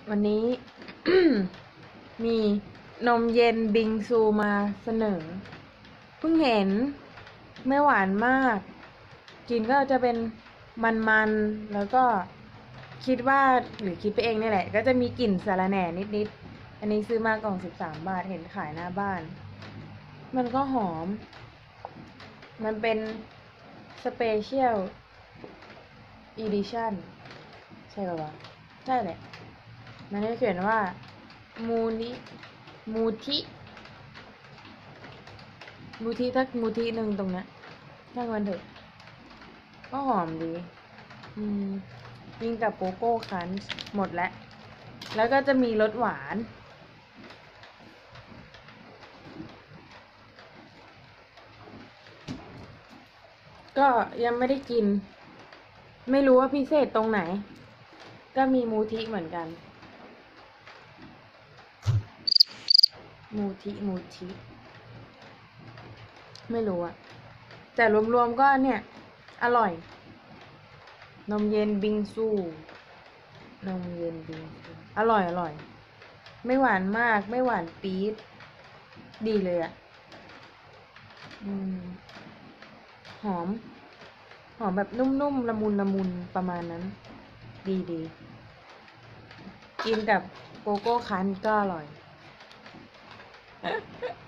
วันนี้ มีนมเย็นบิงซูมาเสนอ เพิ่งเห็นไม่หวานมาก กินก็จะเป็นมันๆ แล้วก็คิดว่าหรือคิดไปเองนี่แหละ ก็จะมีกลิ่นสาระแหน่นิดๆ อันนี้ซื้อมากล่อง13 บาท เห็นขายหน้าบ้าน มันก็หอม มันเป็นสเปเชียลอีดิชั่นใช่ป่าวะใช่แหละ มันได้เขียนว่ามูนิมูทิทักมูทิหนึ่งตรงนี้ช่างมันเถอะก็หอมดีกินกับโกโก้คันหมดแล้วก็จะมีรสหวาน ก็ยังไม่ได้กิน ไม่รู้ว่าพิเศษตรงไหน ก็มีมูทิเหมือนกันมูทิไม่รู้อะแต่รวมๆก็เนี่ยอร่อยนมเย็นบิงซูนมเย็นบิงซูอร่อยไม่หวานมากไม่หวานปี๊ดดีเลยอะหอมแบบนุ่มๆละมุนประมาณนั้นดีกินกับโกโก้คั้นก็อร่อย